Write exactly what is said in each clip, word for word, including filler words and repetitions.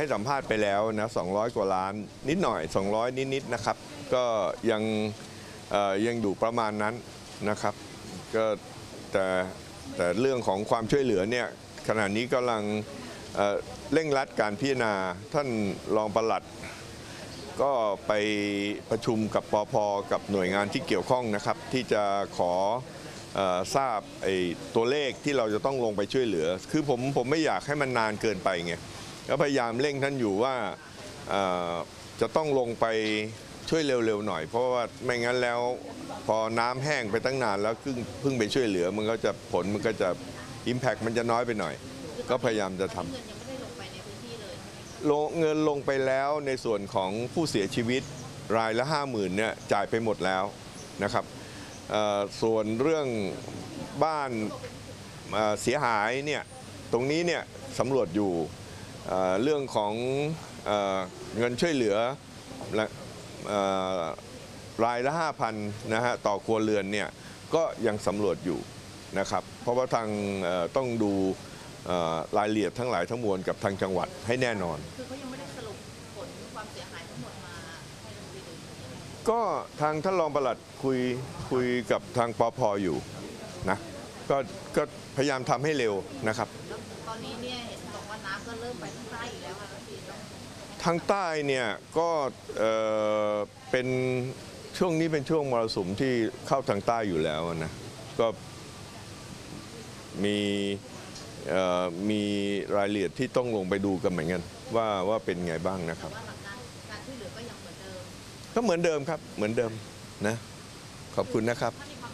สัมภาษณ์ไปแล้วนะสองร้อยกว่าล้านนิดหน่อยสองร้อยนิดๆนะครับก็ยังยังอยู่ประมาณนั้นนะครับก็แต่แต่เรื่องของความช่วยเหลือเนี่ยขณะนี้กำลังเร่งรัดการพิจารณาท่านรองปลัดก็ไปประชุมกับปภ.กับหน่วยงานที่เกี่ยวข้องนะครับที่จะขอทราบไอ้ตัวเลขที่เราจะต้องลงไปช่วยเหลือคือผมผมไม่อยากให้มันนานเกินไปไงก็พยายามเร่งท่านอยู่ว่าจะต้องลงไปช่วยเร็วๆหน่อยเพราะว่าไม่งั้นแล้วพอน้ำแห้งไปตั้งนานแล้วเพิ่งเพิ่งไปช่วยเหลือมันก็จะผลมันก็จะ impact มันจะน้อยไปหน่อยก็พยายามจะทำเงินลงไปแล้วในส่วนของผู้เสียชีวิตรายละห้าหมื่นเนี่ยจ่ายไปหมดแล้วนะครับส่วนเรื่องบ้านเสียหายเนี่ยตรงนี้เนี่ยสำรวจอยู่เรื่องของเงินช่วยเหลือรายละห้าพันนะฮะต่อครัวเรือนเนี่ยก็ยังสำรวจอยู่นะครับเพราะว่าทางต้องดูรายละเอียดทั้งหลายทั้งมวลกับทางจังหวัดให้แน่นอนคือเขายังไม่ได้สรุปผลความเสียหายทั้งหมดมาให้เราดูก็ทางท่านรองปลัดคุยคุยกับทางปภ.อยู่นะก็ก็พยายามทำให้เร็วนะครับตอนนี้เนี่ยเห็นบอกว่าน้ำก็เริ่มไปทางใต้อีกแล้วค่ะทางใต้เนี่ยก็เป็นช่วงนี้เป็นช่วงมรสุมที่เข้าทางใต้อยู่แล้วนะก็มีมีรายละเอียดที่ต้องลงไปดูกันเหมือนกันว่าว่าเป็นไงบ้างนะครับการช่วยเหลือก็ยังเหมือนเดิมก็เหมือนเดิมครับเหมือนเดิมนะขอบคุณนะครับ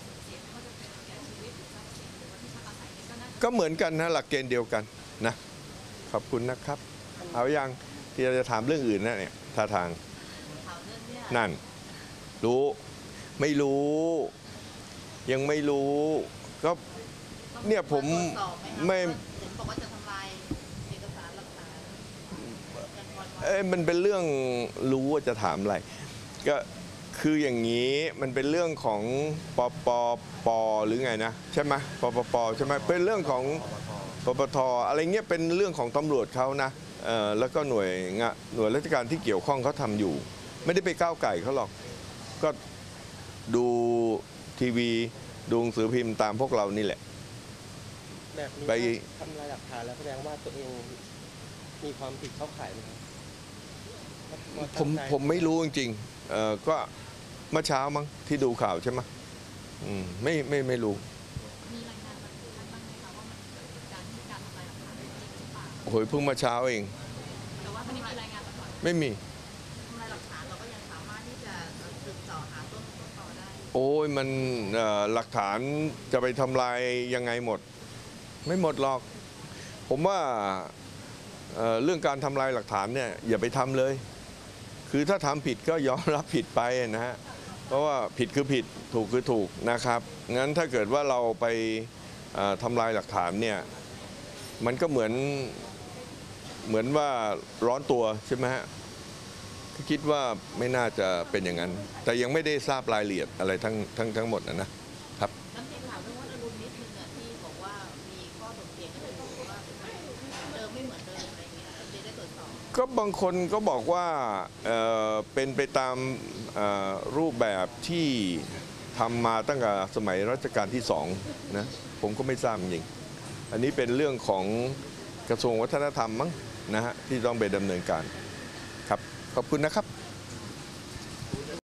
ก็เหมือนกันนะหลักเกณฑ์เดียวกันนะขอบคุณนะครับเอาอย่างที่เราจะถามเรื่องอื่นนะเนี่ยท่าทางนั่นรู้ไม่รู้ยังไม่รู้ก็เนี่ยผมไม่บอกว่าจะทำลายเอกสารหลักฐานเอ้ยมันเป็นเรื่องรู้ว่าจะถามอะไรก็คืออย่างนี้มันเป็นเรื่องของปปปหรือไงนะใช่ไหมปปปใช่ไหมเป็นเรื่องของปปทอะไรเงี้ยเป็นเรื่องของตำรวจเขานะแล้วก็หน่วยงานหน่วยราชการที่เกี่ยวข้องเขาทำอยู่ไม่ได้ไปก้าวไก่เขาหรอกก็ดูทีวีดูหนังสือพิมพ์ตามพวกเรานี่แหละแบบนี้ไปทำลายหลักฐานแล้วแสดงว่าตัวเองมีความผิดเข้าข่ายไหมครับผมผมไม่รู้จริงๆเอ่อก็เมื่อเช้ามั้งที่ดูข่าวใช่ไหมอืมไม่ไม่ไม่รู้มีรายงานมาถึงท่านบ้างไหมคะว่ามันเกิดการที่การทำลายหลักฐานจริงหรือเปล่าโอ้ยเพิ่งมาเช้าเองแต่ว่าไม่มีรายงานมาก่อนไม่มีทำลายหลักฐานเราก็ยังสามารถที่จะสืบต่อหาต้นต้นตอได้โอ้ยมันหลักฐานจะไปทำลายยังไงหมดไม่หมดหรอกผมว่า เ, เรื่องการทำลายหลักฐานเนี่ยอย่าไปทำเลยคือถ้าทำผิดก็ยอมรับผิดไปนะฮะเพราะว่าผิดคือผิดถูกคือถูกนะครับงั้นถ้าเกิดว่าเราไปทำลายหลักฐานเนี่ยมันก็เหมือนเหมือนว่าร้อนตัวใช่ไหมฮะคิดว่าไม่น่าจะเป็นอย่างนั้นแต่ยังไม่ได้ทราบรายละเอียดอะไรทั้งทั้งทั้งหมดนะนะครับก็บางคนก็บอกว่า เ, เป็นไปตามรูปแบบที่ทำมาตั้งแต่สมัยรัชกาลที่สองนะผมก็ไม่ทราบจริงอันนี้เป็นเรื่องของกระทรวงวัฒนธรรมมั้งนะฮะที่ต้องไปดำเนินการครับขอบคุณนะครับ